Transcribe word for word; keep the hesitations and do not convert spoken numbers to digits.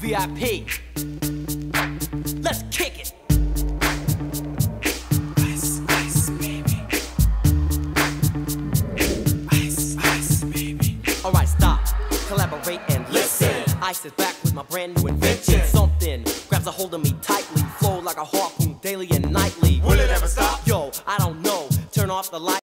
V I P. Let's kick it. Ice, ice, baby. Ice, ice, baby. Alright, stop, collaborate and listen. Ice is back with my brand new invention. Something grabs a hold of me tightly, flow like a harpoon daily and nightly. Will it ever stop? Yo, I don't know. Turn off the light.